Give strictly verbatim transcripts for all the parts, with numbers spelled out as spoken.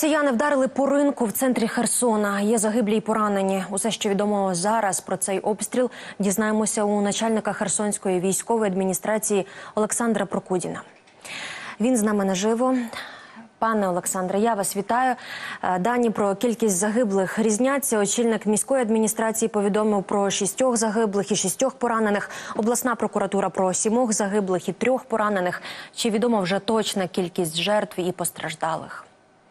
Росіяни вдарили по ринку в центрі Херсона. Є загиблі й поранені. Усе, що відомо зараз про цей обстріл, дізнаємося у начальника Херсонської військової адміністрації Олександра Прокудіна. Він з нами наживо. Пане Олександре, я вас вітаю. Дані про кількість загиблих різняться. Очільник міської адміністрації повідомив про шістьох загиблих і шістьох поранених. Обласна прокуратура про сімох загиблих і трьох поранених. Чи відома вже точна кількість жертв і постраждалих?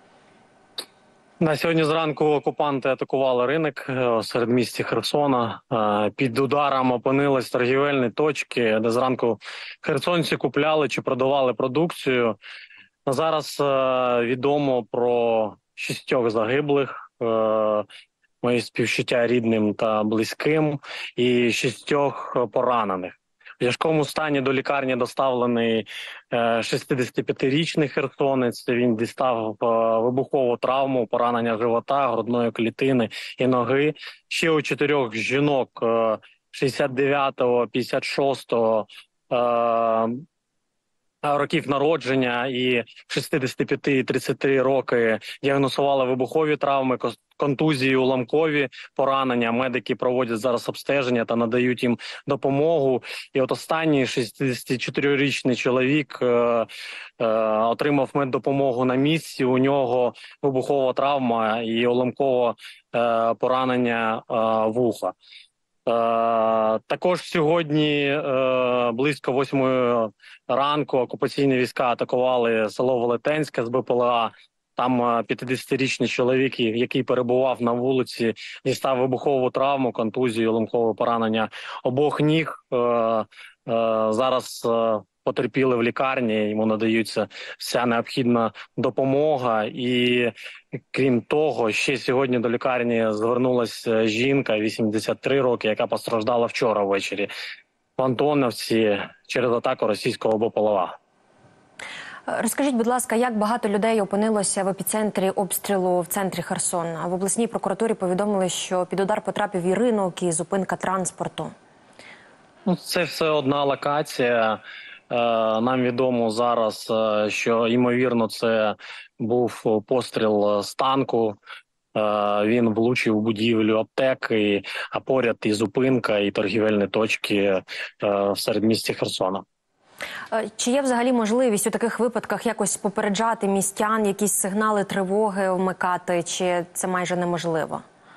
На сьогодні зранку окупанти атакували ринок в середмісті Херсона. Під ударом опинились торгівельні точки, де зранку херсонці купляли чи продавали продукцію. Зараз відомо про шістьох загиблих, мої співчуття рідним та близьким, і шістьох поранених. В важкому стані до лікарні доставлений шістдесятип'ятирічний херсонець. Він дістав вибухову травму, поранення живота, грудної клітини і ноги. Ще у чотирьох жінок шістдесят дев'ятого, п'ятдесят шостого років народження і шістдесят п'ять і тридцять три роки діагностували вибухові травми, контузії, уламкові поранення. Медики проводять зараз обстеження та надають їм допомогу. І от останній шістдесятичотирирічний чоловік е, е, отримав меддопомогу на місці. У нього вибухова травма і уламкове е, поранення е, вуха. Е, також сьогодні е, близько восьмої ранку окупаційні війська атакували село Велетенське з БПЛА. Там п'ятдесятирічний чоловік, який перебував на вулиці, дістав вибухову травму, контузію, уламкове поранення обох ніг. Е, е, зараз е, потерпіли в лікарні, йому надаються вся необхідна допомога. І крім того, ще сьогодні до лікарні звернулася жінка, вісімдесят три роки, яка постраждала вчора ввечері в Антоновці через атаку російського БПЛА. Розкажіть, будь ласка, як багато людей опинилося в епіцентрі обстрілу в центрі Херсона? В обласній прокуратурі повідомили, що під удар потрапив і ринок, і зупинка транспорту. Ну, це все одна локація. Нам відомо зараз, що, ймовірно, це був постріл з танку. Він влучив у будівлю аптеки, а поряд і зупинка, і торгівельні точки в середмісті Херсона. Чи є взагалі можливість у таких випадках якось попереджати містян, якісь сигнали тривоги вмикати, чи це майже неможливо?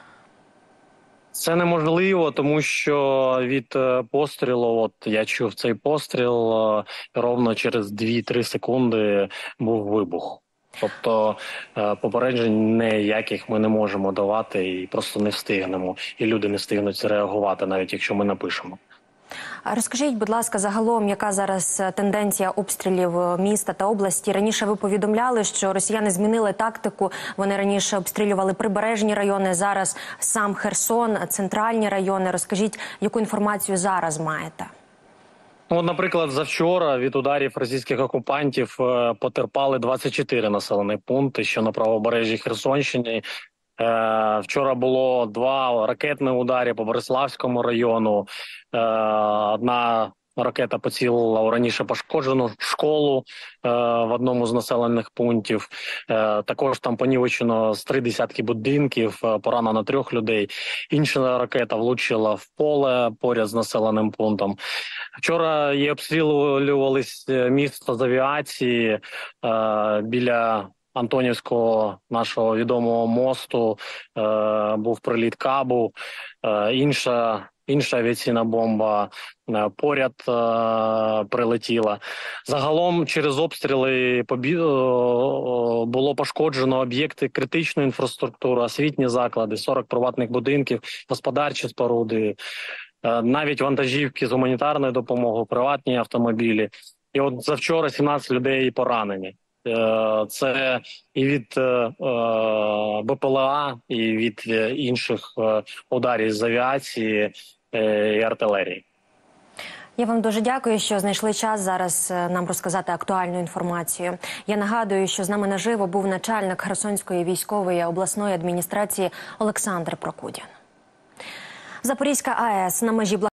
Це неможливо, тому що від пострілу, от я чув цей постріл, ровно через дві-три секунди був вибух. Тобто попереджень ніяких ми не можемо давати і просто не встигнемо. І люди не встигнуть реагувати, навіть якщо ми напишемо. Розкажіть, будь ласка, загалом, яка зараз тенденція обстрілів міста та області? Раніше ви повідомляли, що росіяни змінили тактику. Вони раніше обстрілювали прибережні райони, зараз сам Херсон, центральні райони. Розкажіть, яку інформацію зараз маєте? Ну, наприклад, завчора від ударів російських окупантів потерпали двадцять чотири населені пункти, що на правобережжі Херсонщини. Е, вчора було два ракетні удари по Бориславському району. Е, одна ракета поцілила у раніше пошкоджену школу е, в одному з населених пунктів. Е, також там понівечено з три десятки будинків, поранено трьох людей. Інша ракета влучила в поле поряд з населеним пунктом. Вчора і обстрілювались місто з авіації е, біля Антонівського нашого відомого мосту, е, був приліт кабу, е, інша, інша авіаційна бомба е, поряд е, прилетіла. Загалом через обстріли побі... було пошкоджено об'єкти критичної інфраструктури, освітні заклади, сорок приватних будинків, господарчі споруди, е, навіть вантажівки з гуманітарною допомогою, приватні автомобілі. І от завчора сімнадцять людей поранені. Це і від БПЛА, і від інших ударів з авіації і артилерії. Я вам дуже дякую, що знайшли час зараз нам розказати актуальну інформацію. Я нагадую, що з нами наживо був начальник Херсонської військової обласної адміністрації Олександр Прокудін. Запорізька АЕС на межі